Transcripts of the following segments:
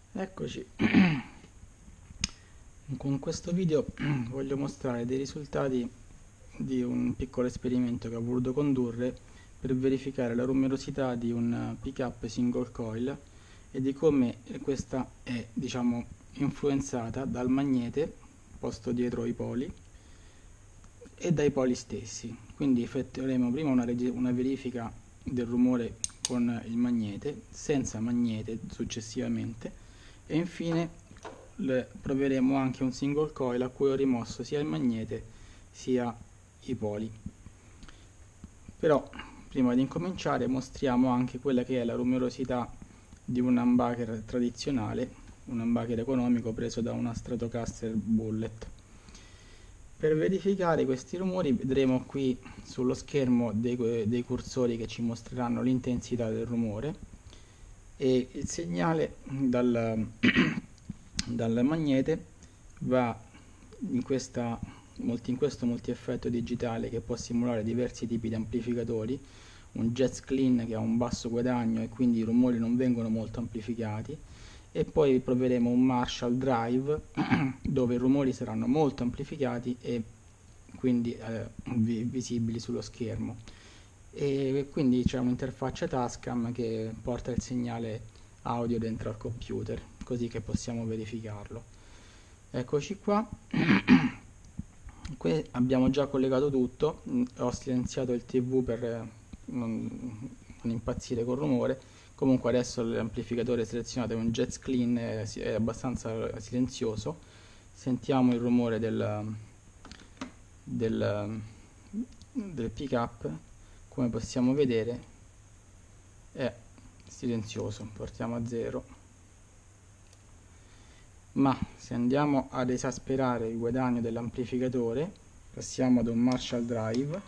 Eccoci. Con questo video voglio mostrare dei risultati di un piccolo esperimento che ho voluto condurre per verificare la rumorosità di un pick-up single coil e di come questa è, diciamo, influenzata dal magnete posto dietro i poli e dai poli stessi. Quindi effettueremo prima una verifica del rumore con il magnete, senza magnete successivamente, e infine proveremo anche un single coil a cui ho rimosso sia il magnete sia i poli. Però prima di incominciare mostriamo anche quella che è la rumorosità di un humbucker tradizionale, un humbucker economico preso da una Stratocaster Bullet. Per verificare questi rumori vedremo qui sullo schermo dei cursori che ci mostreranno l'intensità del rumore, e il segnale dal magnete va in questo multieffetto digitale che può simulare diversi tipi di amplificatori, un Jazz Clean che ha un basso guadagno e quindi i rumori non vengono molto amplificati, e poi proveremo un Marshall Drive dove i rumori saranno molto amplificati e quindi visibili sullo schermo, e quindi c'è un'interfaccia Tascam che porta il segnale audio dentro al computer, così che possiamo verificarlo. Eccoci qua. Qui abbiamo già collegato tutto, ho silenziato il TV per non impazzire col rumore. Comunque adesso l'amplificatore selezionato è un Jazz Clean, è abbastanza silenzioso. Sentiamo il rumore del pick up. Come possiamo vedere è silenzioso. Portiamo a 0, ma se andiamo ad esasperare il guadagno dell'amplificatore, passiamo ad un Marshall Drive,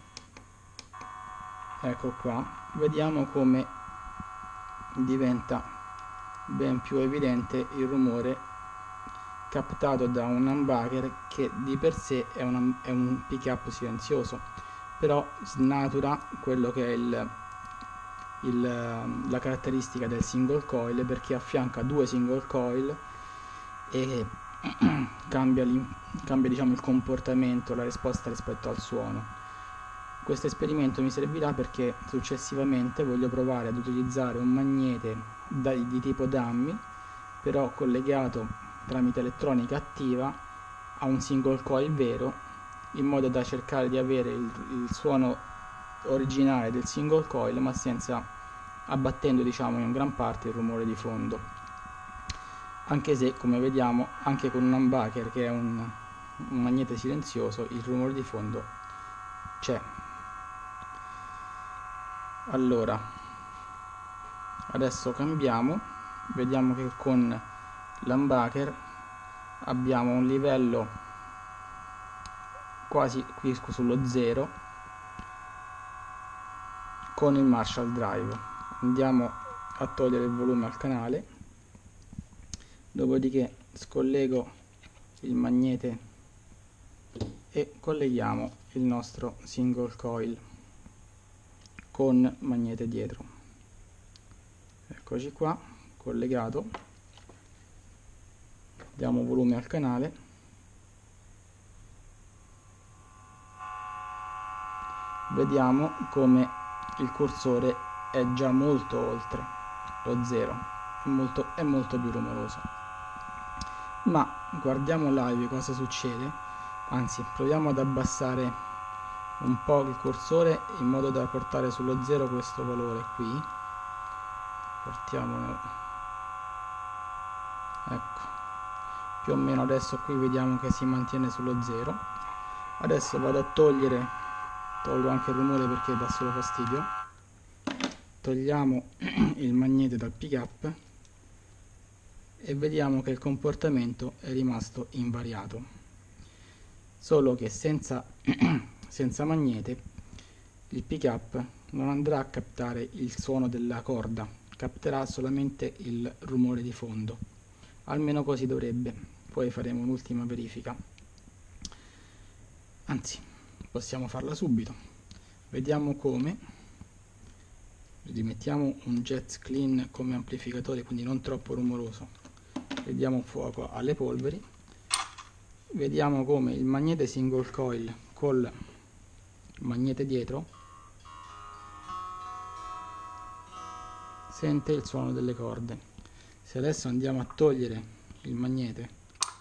ecco qua, vediamo come diventa ben più evidente il rumore captato da un humbucker che di per sé è un pick up silenzioso, però snatura quello che è la caratteristica del single coil, perché affianca due single coil e cambia diciamo, il comportamento, la risposta rispetto al suono. Questo esperimento mi servirà perché successivamente voglio provare ad utilizzare un magnete di tipo dummy, però collegato tramite elettronica attiva a un single coil vero, in modo da cercare di avere il suono originale del single coil, ma senza abbattendo, diciamo, in gran parte il rumore di fondo. Anche se, come vediamo, anche con un humbucker che è un magnete silenzioso, il rumore di fondo c'è. Allora, adesso cambiamo, vediamo che con l'humbucker abbiamo un livello quasi qui sullo 0 con il Marshall Drive. Andiamo a togliere il volume al canale, dopodiché scollego il magnete e colleghiamo il nostro single coil con magnete dietro. Eccoci qua, collegato. Diamo volume al canale. Vediamo come il cursore è già molto oltre lo 0, è molto più rumoroso. Ma guardiamo live cosa succede, anzi proviamo ad abbassare un po' il cursore in modo da portare sullo 0 questo valore qui. Portiamolo, ecco, più o meno adesso qui vediamo che si mantiene sullo 0. Adesso vado a tolgo anche il rumore perché dà solo fastidio. Togliamo il magnete dal pick up e vediamo che il comportamento è rimasto invariato, solo che senza magnete il pick up non andrà a captare il suono della corda, capterà solamente il rumore di fondo, almeno così dovrebbe. Poi faremo un'ultima verifica, anzi possiamo farla subito. Vediamo come. Rimettiamo un Jazz Clean come amplificatore, quindi non troppo rumoroso, diamo fuoco alle polveri, vediamo come il magnete single coil col magnete dietro sente il suono delle corde. Se adesso andiamo a togliere il magnete,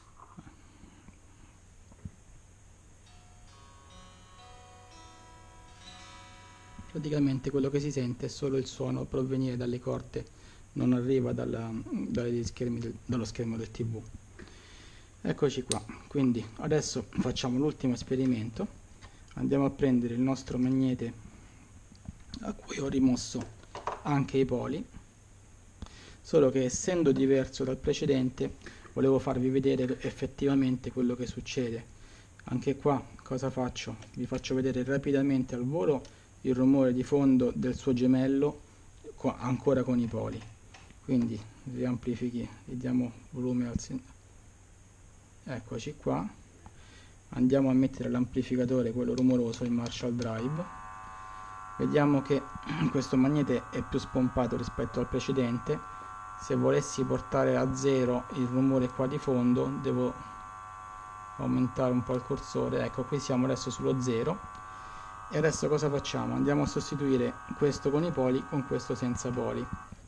praticamente quello che si sente è solo il suono provenire dalle corde, non arriva dallo schermo del TV. Eccoci qua, quindi adesso facciamo l'ultimo esperimento. Andiamo a prendere il nostro magnete a cui ho rimosso anche i poli, solo che essendo diverso dal precedente volevo farvi vedere effettivamente quello che succede. Anche qua cosa faccio? Vi faccio vedere rapidamente al volo il rumore di fondo del suo gemello ancora con i poli. Quindi riamplifichi, diamo volume al eccoci qua. Andiamo a mettere l'amplificatore, quello rumoroso, il Marshall Drive. Vediamo che questo magnete è più spompato rispetto al precedente. Se volessi portare a zero il rumore qua di fondo devo aumentare un po' il cursore. Ecco, qui siamo adesso sullo 0. E adesso cosa facciamo? Andiamo a sostituire questo con i poli con questo senza poli.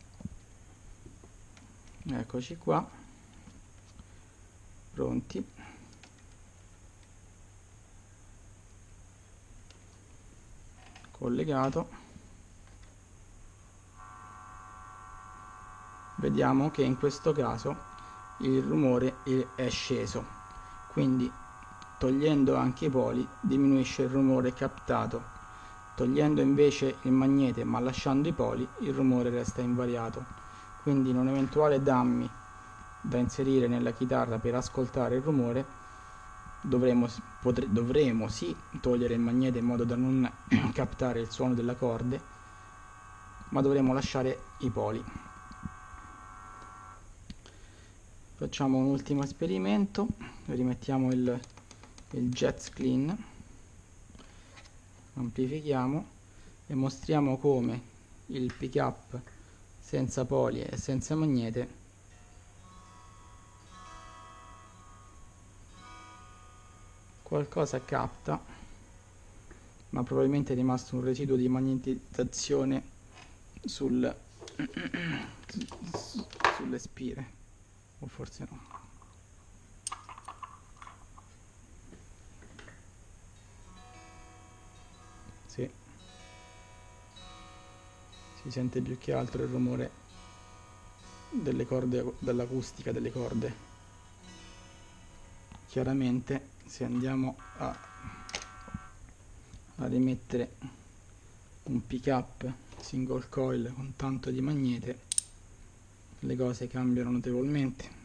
Eccoci qua, pronti. Collegato. Vediamo che in questo caso il rumore è sceso, quindi togliendo anche i poli diminuisce il rumore captato. Togliendo invece il magnete ma lasciando i poli, il rumore resta invariato. Quindi in un eventuale dummy da inserire nella chitarra per ascoltare il rumore dovremo sì togliere il magnete in modo da non captare il suono delle corde, ma dovremo lasciare i poli. Facciamo un ultimo esperimento, rimettiamo il Jazz Clean, amplifichiamo e mostriamo come il pick up senza poli e senza magnete qualcosa capta, ma probabilmente è rimasto un residuo di magnetizzazione sulle spire, o forse no. Sì, si sente più che altro il rumore delle corde, dell'acustica delle corde. Chiaramente se andiamo a rimettere un pick up single coil con tanto di magnete, le cose cambiano notevolmente.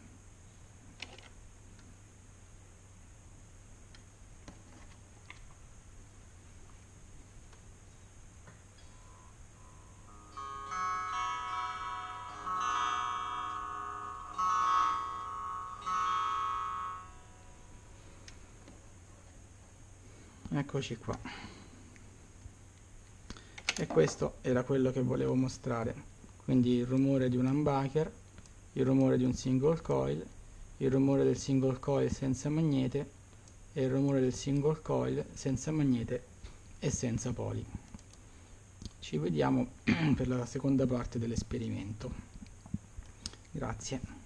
Eccoci qua, e questo era quello che volevo mostrare, quindi il rumore di un humbucker, il rumore di un single coil, il rumore del single coil senza magnete e il rumore del single coil senza magnete e senza poli. Ci vediamo per la seconda parte dell'esperimento. Grazie.